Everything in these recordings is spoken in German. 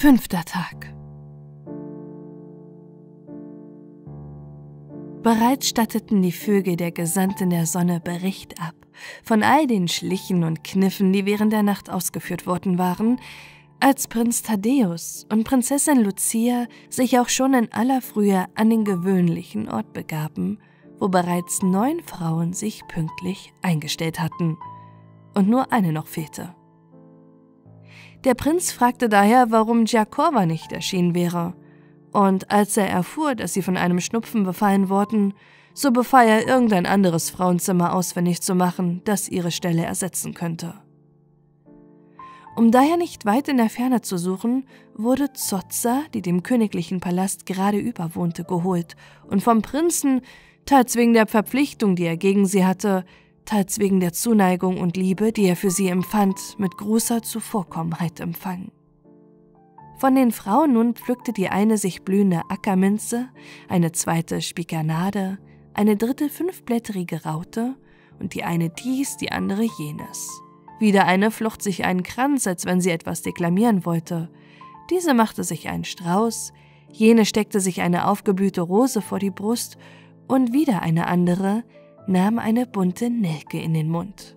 5. Tag. Bereits statteten die Vögel der Gesandten der Sonne Bericht ab von all den Schlichen und Kniffen, die während der Nacht ausgeführt worden waren, als Prinz Thaddäus und Prinzessin Lucia sich auch schon in aller Frühe an den gewöhnlichen Ort begaben, wo bereits 9 Frauen sich pünktlich eingestellt hatten und nur eine noch fehlte. Der Prinz fragte daher, warum Giacorva nicht erschienen wäre, und als er erfuhr, dass sie von einem Schnupfen befallen worden, so befahl er, irgendein anderes Frauenzimmer ausfindig zu machen, das ihre Stelle ersetzen könnte. Um daher nicht weit in der Ferne zu suchen, wurde Zotza, die dem königlichen Palast gerade überwohnte, geholt und vom Prinzen, teils wegen der Verpflichtung, die er gegen sie hatte, teils wegen der Zuneigung und Liebe, die er für sie empfand, mit großer Zuvorkommenheit empfangen. Von den Frauen nun pflückte die eine sich blühende Ackerminze, eine zweite Spikanade, eine dritte 5-blättrige Raute und die eine dies, die andere jenes. Wieder eine flocht sich einen Kranz, als wenn sie etwas deklamieren wollte. Diese machte sich einen Strauß, jene steckte sich eine aufgeblühte Rose vor die Brust und wieder eine andere nahm eine bunte Nelke in den Mund.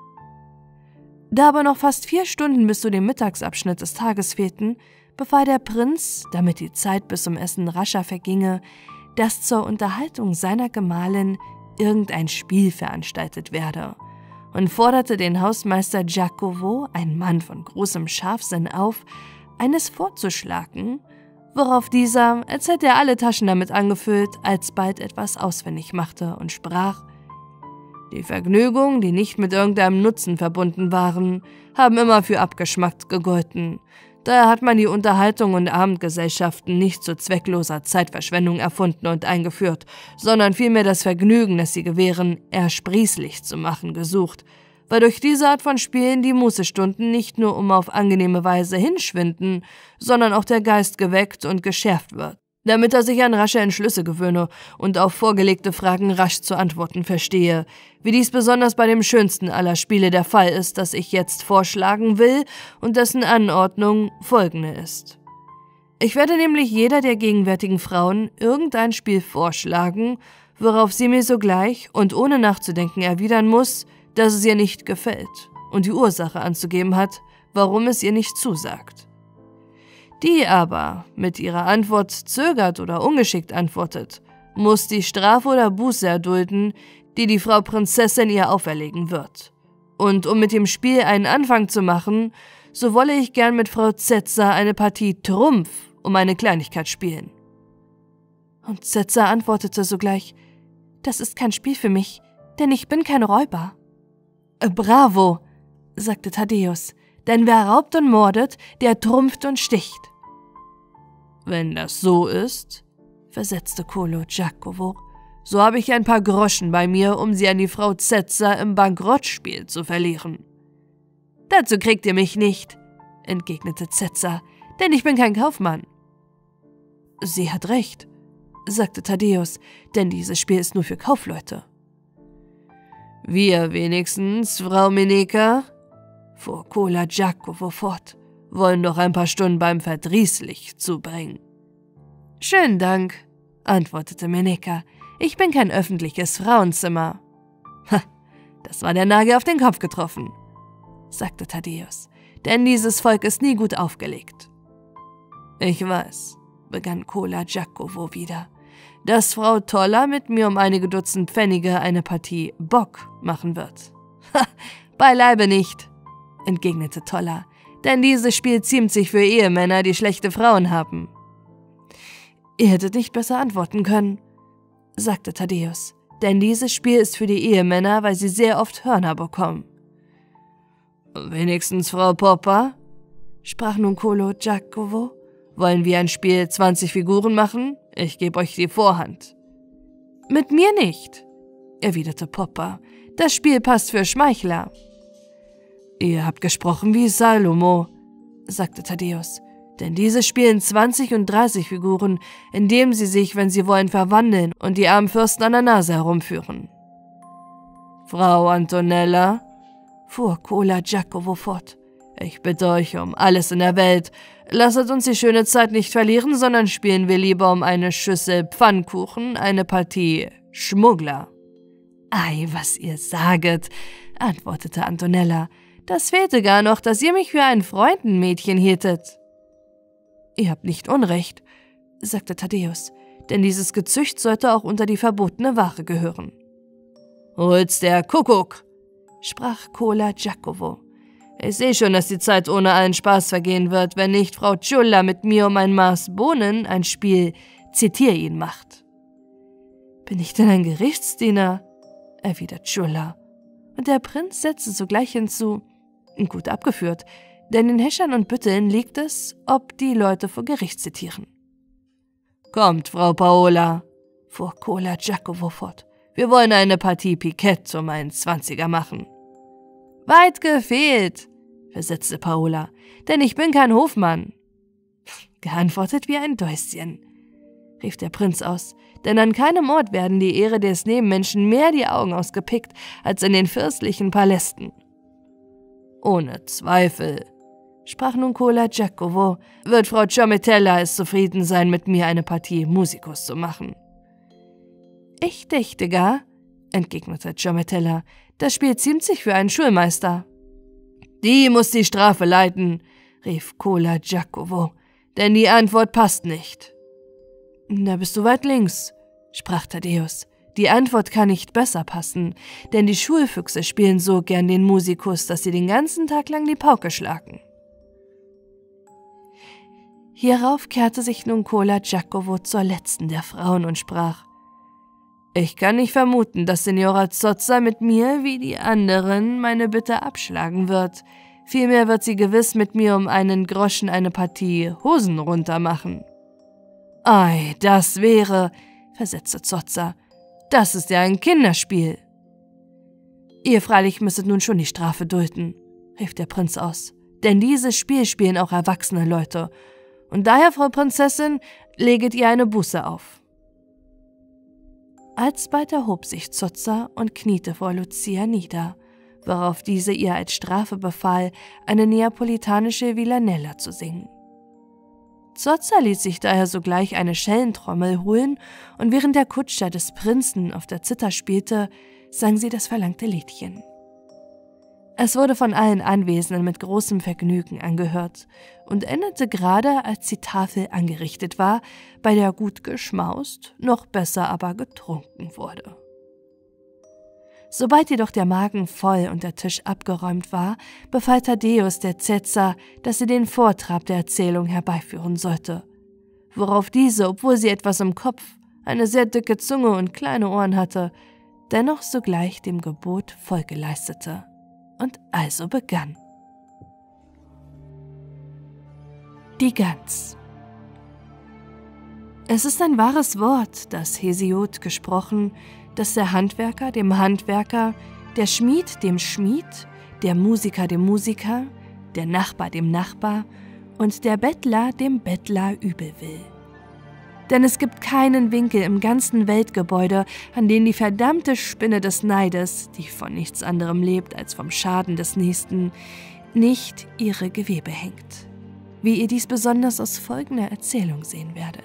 Da aber noch fast 4 Stunden bis zu dem Mittagsabschnitt des Tages fehlten, befahl der Prinz, damit die Zeit bis zum Essen rascher verginge, dass zur Unterhaltung seiner Gemahlin irgendein Spiel veranstaltet werde und forderte den Hausmeister Giacomo, ein Mann von großem Scharfsinn, auf, eines vorzuschlagen, worauf dieser, als hätte er alle Taschen damit angefüllt, alsbald etwas auswendig machte und sprach: Die Vergnügungen, die nicht mit irgendeinem Nutzen verbunden waren, haben immer für abgeschmackt gegolten. Daher hat man die Unterhaltung und Abendgesellschaften nicht zu zweckloser Zeitverschwendung erfunden und eingeführt, sondern vielmehr das Vergnügen, das sie gewähren, ersprießlich zu machen gesucht, weil durch diese Art von Spielen die Mußestunden nicht nur auf angenehme Weise hinschwinden, sondern auch der Geist geweckt und geschärft wird, damit er sich an rasche Entschlüsse gewöhne und auf vorgelegte Fragen rasch zu antworten verstehe, wie dies besonders bei dem schönsten aller Spiele der Fall ist, das ich jetzt vorschlagen will und dessen Anordnung folgende ist. Ich werde nämlich jeder der gegenwärtigen Frauen irgendein Spiel vorschlagen, worauf sie mir sogleich und ohne nachzudenken erwidern muss, dass es ihr nicht gefällt und die Ursache anzugeben hat, warum es ihr nicht zusagt. Die aber mit ihrer Antwort zögert oder ungeschickt antwortet, muss die Strafe oder Buße erdulden, die die Frau Prinzessin ihr auferlegen wird. Und um mit dem Spiel einen Anfang zu machen, so wolle ich gern mit Frau Zezza eine Partie Trumpf um eine Kleinigkeit spielen. Und Zezza antwortete sogleich: Das ist kein Spiel für mich, denn ich bin kein Räuber. Bravo, sagte Thaddäus, denn wer raubt und mordet, der trumpft und sticht. Wenn das so ist, versetzte Colo Giacomo, so habe ich ein paar Groschen bei mir, um sie an die Frau Zezza im Bankrottspiel zu verlieren. Dazu kriegt ihr mich nicht, entgegnete Zezza, denn ich bin kein Kaufmann. Sie hat recht, sagte Thaddäus, denn dieses Spiel ist nur für Kaufleute. Wir wenigstens, Frau Meneka, fuhr Cola Giacomo fort, wollen doch ein paar Stunden beim Verdrießlicht zubringen. Schönen Dank, antwortete Meneka, ich bin kein öffentliches Frauenzimmer. Ha, das war der Nagel auf den Kopf getroffen, sagte Thaddäus, denn dieses Volk ist nie gut aufgelegt. Ich weiß, begann Cola Giacomo wieder, dass Frau Toller mit mir um einige Dutzend Pfennige eine Partie Bock machen wird. Ha, beileibe nicht, entgegnete Toller, denn dieses Spiel ziemt sich für Ehemänner, die schlechte Frauen haben. Ihr hättet nicht besser antworten können, sagte Thaddäus, denn dieses Spiel ist für die Ehemänner, weil sie sehr oft Hörner bekommen. Wenigstens, Frau Popper, sprach nun Colo Giacomo, wollen wir ein Spiel 20 Figuren machen? Ich gebe euch die Vorhand. Mit mir nicht, erwiderte Popper, das Spiel passt für Schmeichler. Ihr habt gesprochen wie Salomo, sagte Thaddäus, denn diese spielen 20 und 30 Figuren, indem sie sich, wenn sie wollen, verwandeln und die armen Fürsten an der Nase herumführen. Frau Antonella, fuhr Cola Giacomo fort, ich bitte euch um alles in der Welt, Lasset uns die schöne Zeit nicht verlieren, sondern spielen wir lieber um eine Schüssel Pfannkuchen, eine Partie Schmuggler.« »Ei, was ihr saget«, antwortete Antonella. »Das fehlte gar noch, dass ihr mich für ein Freundenmädchen hieltet.« »Ihr habt nicht Unrecht«, sagte Thaddäus, »denn dieses Gezücht sollte auch unter die verbotene Ware gehören.« »Hol's der Kuckuck«, sprach Cola Giacomo. »Ich sehe schon, dass die Zeit ohne allen Spaß vergehen wird, wenn nicht Frau Ciulla mit mir um ein Maß Bohnen ein Spiel Zitier ihn macht.« »Bin ich denn ein Gerichtsdiener?«, erwidert Ciulla. Und der Prinz setzte sogleich hinzu: »Gut abgeführt, denn in Häschern und Bütteln liegt es, ob die Leute vor Gericht zitieren.« »Kommt, Frau Paola«, fuhr Cola Giacomo fort, »wir wollen eine Partie Pikett um einen 20er machen.« »Weit gefehlt«, versetzte Paola, »denn ich bin kein Hofmann.« »Geantwortet wie ein Däuschen«, rief der Prinz aus, »denn an keinem Ort werden die Ehre des Nebenmenschen mehr die Augen ausgepickt als in den fürstlichen Palästen.« »Ohne Zweifel«, sprach nun Cola Giacomo, »wird Frau Ciometella es zufrieden sein, mit mir eine Partie Musicus zu machen.« »Ich dächte gar«, entgegnete Ciometella, »das Spiel ziemt sich für einen Schulmeister.« »Die muss die Strafe leiten«, rief Cola Giacomo, »denn die Antwort passt nicht.« »Da bist du weit links«, sprach Thaddäus. »Die Antwort kann nicht besser passen, denn die Schulfüchse spielen so gern den Musicus, dass sie den ganzen Tag lang die Pauke schlagen.« Hierauf kehrte sich nun Cola Giacomo zur letzten der Frauen und sprach: »Ich kann nicht vermuten, dass Signora Zozza mit mir, wie die anderen, meine Bitte abschlagen wird. Vielmehr wird sie gewiss mit mir um einen Groschen eine Partie Hosen runter machen.« »Ei, das wäre«, versetzte Zozza, »das ist ja ein Kinderspiel.« »Ihr freilich müsstet nun schon die Strafe dulden«, rief der Prinz aus, »denn dieses Spiel spielen auch erwachsene Leute, und daher, Frau Prinzessin, leget ihr eine Buße auf.« Alsbald erhob sich Zozza und kniete vor Lucia nieder, worauf diese ihr als Strafe befahl, eine neapolitanische Villanella zu singen. Zozza ließ sich daher sogleich eine Schellentrommel holen, und während der Kutscher des Prinzen auf der Zither spielte, sang sie das verlangte Liedchen. Es wurde von allen Anwesenden mit großem Vergnügen angehört und endete gerade, als die Tafel angerichtet war, bei der gut geschmaust, noch besser aber getrunken wurde. Sobald jedoch der Magen voll und der Tisch abgeräumt war, befahl Thaddäus der Cäsar, dass sie den Vortrab der Erzählung herbeiführen sollte, worauf diese, obwohl sie etwas im Kopf, eine sehr dicke Zunge und kleine Ohren hatte, dennoch sogleich dem Gebot Folge leistete und also begann. Die Gans. Es ist ein wahres Wort, das Hesiod gesprochen, dass der Handwerker dem Handwerker, der Schmied dem Schmied, der Musiker dem Musiker, der Nachbar dem Nachbar und der Bettler dem Bettler übel will. Denn es gibt keinen Winkel im ganzen Weltgebäude, an den die verdammte Spinne des Neides, die von nichts anderem lebt als vom Schaden des Nächsten, nicht ihre Gewebe hängt, wie ihr dies besonders aus folgender Erzählung sehen werdet.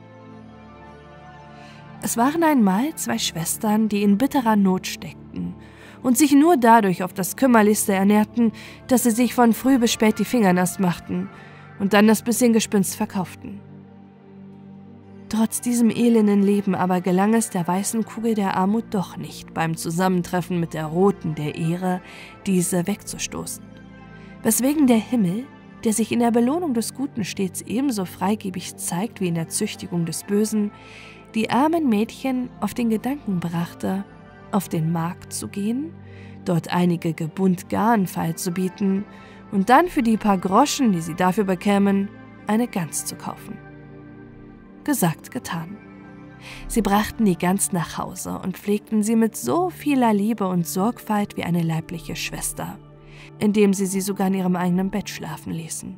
Es waren einmal zwei Schwestern, die in bitterer Not steckten und sich nur dadurch auf das Kümmerlichste ernährten, dass sie sich von früh bis spät die Finger nass machten und dann das bisschen Gespinst verkauften. Trotz diesem elenden Leben aber gelang es der weißen Kugel der Armut doch nicht, beim Zusammentreffen mit der roten der Ehre diese wegzustoßen, weswegen der Himmel, der sich in der Belohnung des Guten stets ebenso freigebig zeigt wie in der Züchtigung des Bösen, die armen Mädchen auf den Gedanken brachte, auf den Markt zu gehen, dort einige Gebund Garn feilzubieten und dann für die paar Groschen, die sie dafür bekämen, eine Gans zu kaufen. Gesagt, getan. Sie brachten die Gans nach Hause und pflegten sie mit so vieler Liebe und Sorgfalt wie eine leibliche Schwester, indem sie sogar in ihrem eigenen Bett schlafen ließen.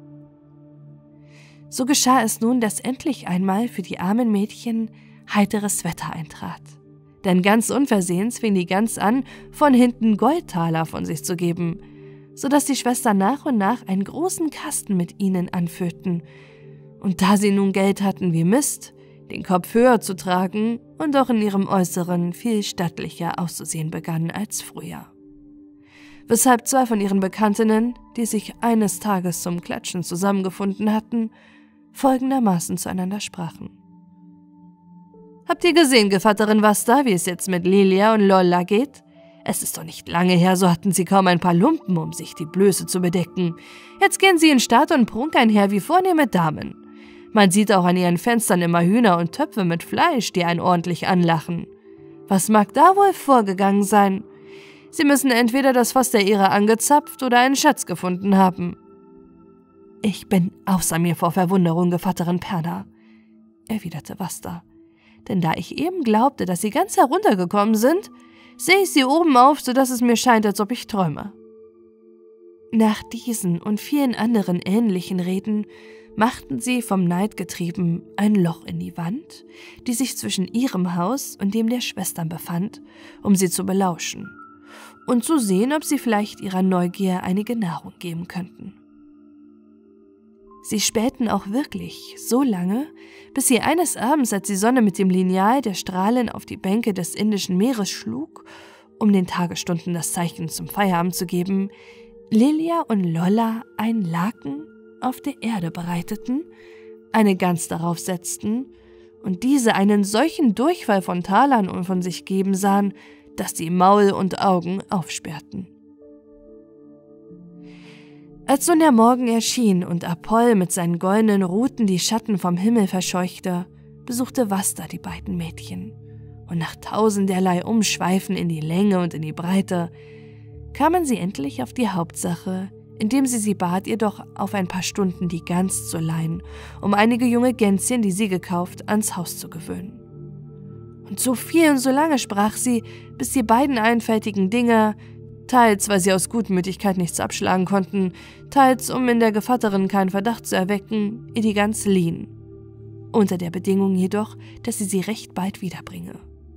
So geschah es nun, dass endlich einmal für die armen Mädchen heiteres Wetter eintrat. Denn ganz unversehens fing die Gans an, von hinten Goldtaler von sich zu geben, sodass die Schwestern nach und nach einen großen Kasten mit ihnen anführten. Und da sie nun Geld hatten wie Mist, den Kopf höher zu tragen und auch in ihrem Äußeren viel stattlicher auszusehen begannen als früher. Weshalb zwei von ihren Bekanntinnen, die sich eines Tages zum Klatschen zusammengefunden hatten, folgendermaßen zueinander sprachen. »Habt ihr gesehen, Gevatterin Vasta, wie es jetzt mit Lilia und Lolla geht? Es ist doch nicht lange her, so hatten sie kaum ein paar Lumpen, um sich die Blöße zu bedecken. Jetzt gehen sie in Staat und Prunk einher wie vornehme Damen. Man sieht auch an ihren Fenstern immer Hühner und Töpfe mit Fleisch, die einen ordentlich anlachen. Was mag da wohl vorgegangen sein? Sie müssen entweder das Fass der Ehre angezapft oder einen Schatz gefunden haben.« »Ich bin außer mir vor Verwunderung, Gevatterin Perna«, erwiderte Vasta, »denn da ich eben glaubte, dass sie ganz heruntergekommen sind, sehe ich sie oben auf, so dass es mir scheint, als ob ich träume.« Nach diesen und vielen anderen ähnlichen Reden machten sie, vom Neid getrieben, ein Loch in die Wand, die sich zwischen ihrem Haus und dem der Schwestern befand, um sie zu belauschen und zu sehen, ob sie vielleicht ihrer Neugier einige Nahrung geben könnten. Sie spähten auch wirklich so lange, bis sie eines Abends, als die Sonne mit dem Lineal der Strahlen auf die Bänke des Indischen Meeres schlug, um den Tagesstunden das Zeichen zum Feierabend zu geben, Lilia und Lolla ein Laken auf der Erde bereiteten, eine Gans darauf setzten und diese einen solchen Durchfall von Talern von sich geben sahen, dass sie Maul und Augen aufsperrten. Als nun der Morgen erschien und Apoll mit seinen goldenen Ruten die Schatten vom Himmel verscheuchte, besuchte Vasta die beiden Mädchen, und nach tausenderlei Umschweifen in die Länge und in die Breite kamen sie endlich auf die Hauptsache, indem sie bat, ihr doch auf ein paar Stunden die Gans zu leihen, um einige junge Gänschen, die sie gekauft, ans Haus zu gewöhnen. Und so viel und so lange sprach sie, bis die beiden einfältigen Dinger, teils weil sie aus Gutmütigkeit nichts abschlagen konnten, teils um in der Gevatterin keinen Verdacht zu erwecken, ihr die Gans liehen, unter der Bedingung jedoch, dass sie recht bald wiederbringe.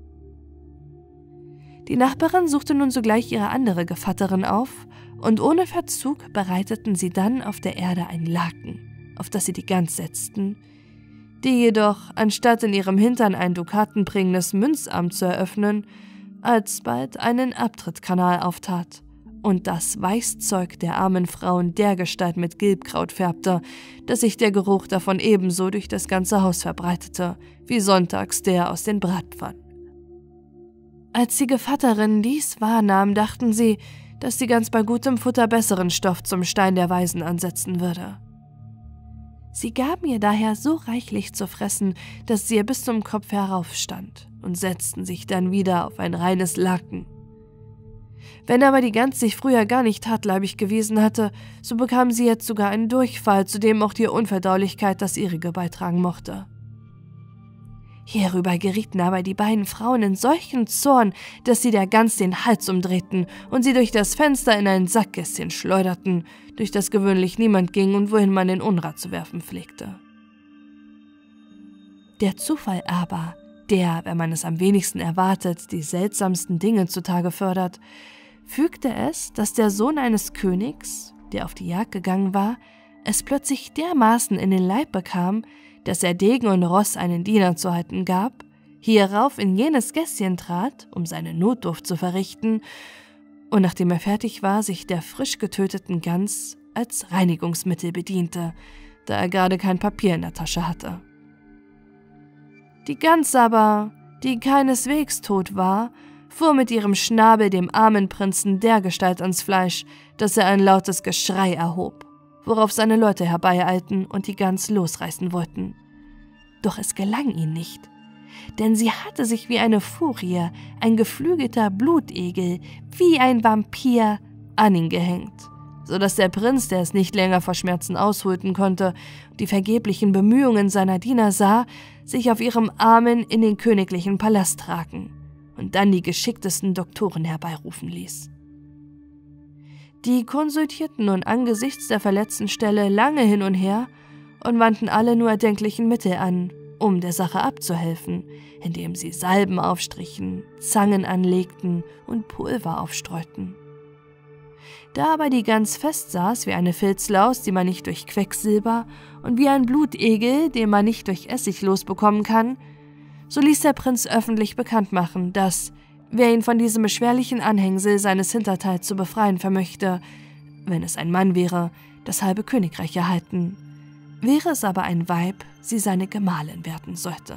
Die Nachbarin suchte nun sogleich ihre andere Gevatterin auf, und ohne Verzug bereiteten sie dann auf der Erde ein Laken, auf das sie die Gans setzten, die jedoch, anstatt in ihrem Hintern ein dukatenbringendes Münzamt zu eröffnen, alsbald einen Abtrittkanal auftat und das Weißzeug der armen Frauen dergestalt mit Gilbkraut färbte, dass sich der Geruch davon ebenso durch das ganze Haus verbreitete, wie sonntags der aus den Bratpfannen. Als die Gevatterinnen dies wahrnahmen, dachten sie, dass die Gans bei gutem Futter besseren Stoff zum Stein der Weisen ansetzen würde. Sie gaben ihr daher so reichlich zu fressen, dass sie ihr bis zum Kopf heraufstand und setzten sich dann wieder auf ein reines Laken. Wenn aber die Gans sich früher gar nicht hartleibig gewesen hatte, so bekam sie jetzt sogar einen Durchfall, zu dem auch die Unverdaulichkeit das ihrige beitragen mochte. Hierüber gerieten aber die beiden Frauen in solchen Zorn, dass sie der Gans den Hals umdrehten und sie durch das Fenster in ein Sackgässchen schleuderten, durch das gewöhnlich niemand ging und wohin man den Unrat zu werfen pflegte. Der Zufall aber, der, wenn man es am wenigsten erwartet, die seltsamsten Dinge zutage fördert, fügte es, dass der Sohn eines Königs, der auf die Jagd gegangen war, es plötzlich dermaßen in den Leib bekam, dass er Degen und Ross einen Diener zu halten gab, hierauf in jenes Gässchen trat, um seine Notdurft zu verrichten, und nachdem er fertig war, sich der frisch getöteten Gans als Reinigungsmittel bediente, da er gerade kein Papier in der Tasche hatte. Die Gans aber, die keineswegs tot war, fuhr mit ihrem Schnabel dem armen Prinzen dergestalt ans Fleisch, dass er ein lautes Geschrei erhob, worauf seine Leute herbeieilten und die Gans losreißen wollten. Doch es gelang ihnen nicht, denn sie hatte sich wie eine Furie, ein geflügelter Blutegel, wie ein Vampir, an ihn gehängt, so dass der Prinz, der es nicht länger vor Schmerzen aushalten konnte, die vergeblichen Bemühungen seiner Diener sah, sich auf ihrem Armen in den königlichen Palast tragen und dann die geschicktesten Doktoren herbeirufen ließ. Die konsultierten nun angesichts der verletzten Stelle lange hin und her und wandten alle nur erdenklichen Mittel an, um der Sache abzuhelfen, indem sie Salben aufstrichen, Zangen anlegten und Pulver aufstreuten. Da aber die Gans festsaß wie eine Filzlaus, die man nicht durch Quecksilber, und wie ein Blutegel, den man nicht durch Essig losbekommen kann, so ließ der Prinz öffentlich bekannt machen, dass, wer ihn von diesem beschwerlichen Anhängsel seines Hinterteils zu befreien vermöchte, wenn es ein Mann wäre, das halbe Königreich erhalten, wäre es aber ein Weib, sie seine Gemahlin werden sollte.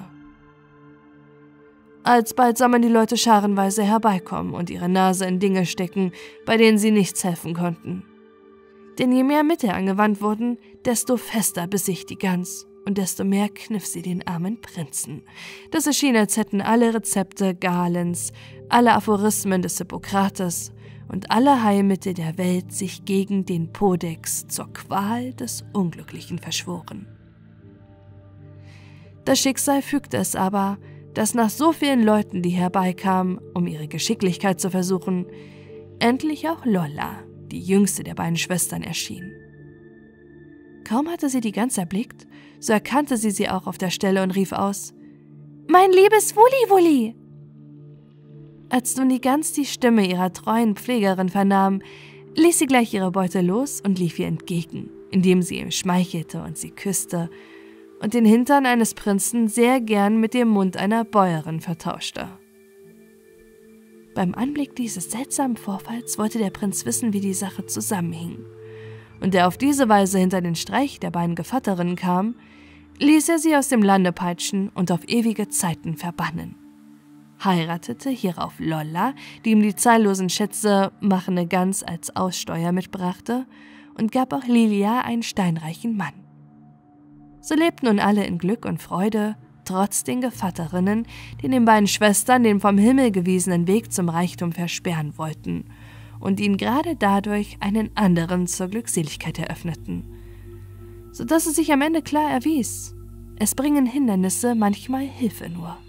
Alsbald sah man die Leute scharenweise herbeikommen und ihre Nase in Dinge stecken, bei denen sie nichts helfen konnten. Denn je mehr Mittel angewandt wurden, desto fester biss sich die Gans und desto mehr kniff sie den armen Prinzen. Das erschien, als hätten alle Rezepte Galens, alle Aphorismen des Hippokrates und alle Heilmittel der Welt sich gegen den Podex zur Qual des Unglücklichen verschworen. Das Schicksal fügte es aber, dass nach so vielen Leuten, die herbeikamen, um ihre Geschicklichkeit zu versuchen, endlich auch Lolla, die jüngste der beiden Schwestern, erschien. Kaum hatte sie die Gans erblickt, so erkannte sie auch auf der Stelle und rief aus: »Mein liebes Wulli-Wulli!« Als nun die Gans die Stimme ihrer treuen Pflegerin vernahm, ließ sie gleich ihre Beute los und lief ihr entgegen, indem sie ihm schmeichelte und sie küsste und den Hintern eines Prinzen sehr gern mit dem Mund einer Bäuerin vertauschte. Beim Anblick dieses seltsamen Vorfalls wollte der Prinz wissen, wie die Sache zusammenhing, und der auf diese Weise hinter den Streich der beiden Gevatterinnen kam, ließ er sie aus dem Lande peitschen und auf ewige Zeiten verbannen, heiratete hierauf Lolla, die ihm die zahllosen Schätze machende Gans als Aussteuer mitbrachte, und gab auch Lilia einen steinreichen Mann. So lebten nun alle in Glück und Freude, trotz den Gevatterinnen, die den beiden Schwestern den vom Himmel gewiesenen Weg zum Reichtum versperren wollten und ihnen gerade dadurch einen anderen zur Glückseligkeit eröffneten, sodass es sich am Ende klar erwies: es bringen Hindernisse manchmal Hilfe nur.